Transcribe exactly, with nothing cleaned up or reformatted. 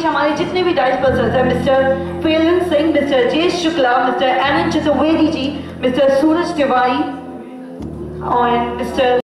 बीच हमारे जितने भी डाइस पर्सन हैं, mister Phelan Singh, mister Jayesh Shukla, mister NN Chaturvedi ji, mister Suraj Tiwari और मिस्टर